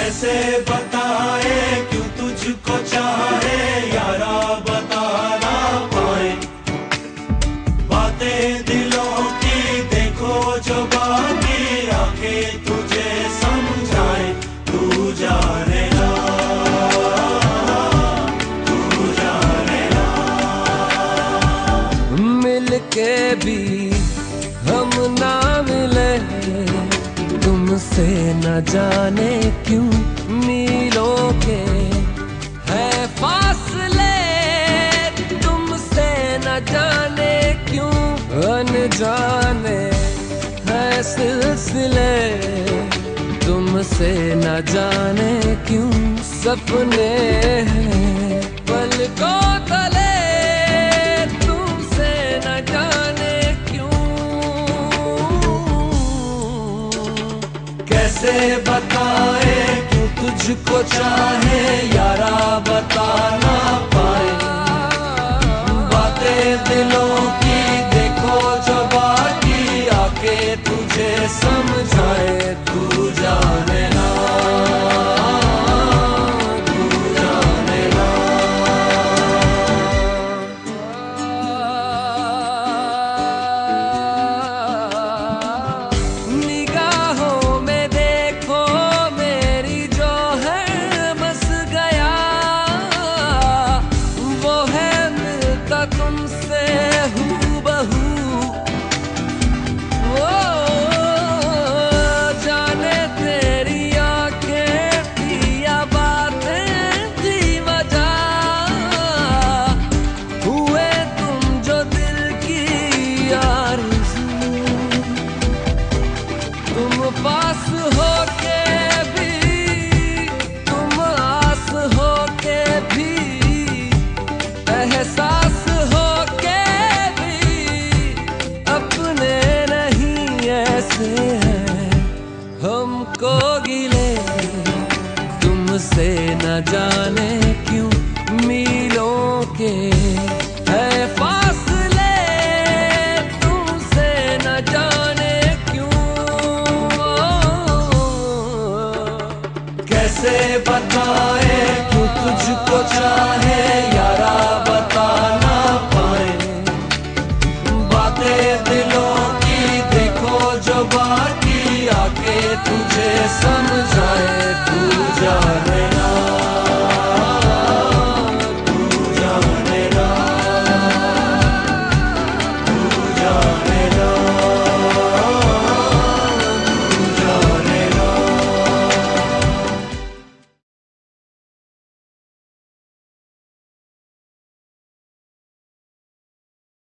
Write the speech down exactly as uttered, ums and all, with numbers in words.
कैसे बताए क्यों तुझको चाहे यारा, बता ना पाए बातें दिलों की। देखो जो बाकी आंखें तुझे समझाए, तू जाने ना, तू जाने ना। मिलके भी हम ना मिले, तुमसे न जाने क्यों मीलों के है फासले, तुमसे न जाने क्यों अनजाने है सिलसिले, तुमसे न जाने क्यों सपने हैं पलकों तले, तुमसे न जाने क्यों। कैसे बताए क्यों तुझको चाहे यारा, बता ना पाए बातें दिलों की। देखो जो बाकी आके तुझे समझाए, तू जाने ना, तू जाने ना। निगाहों में देखो मेरी जो है बस गया, वो है मिलता तुमसे हूबहू। ओ जाने तेरी आंखें थी या बातें थी वजह, हुए तुम जो दिल की आरज़ू। तुम पास होके भी, तुम आस होके भी, एहसास होके भी अपने नहीं ऐसे हैं हमको गिले, तुमसे न जाने क्यों मीलों के है फासले, तुमसे न जाने क्यों। कैसे बताए क्यों तुझको चाहे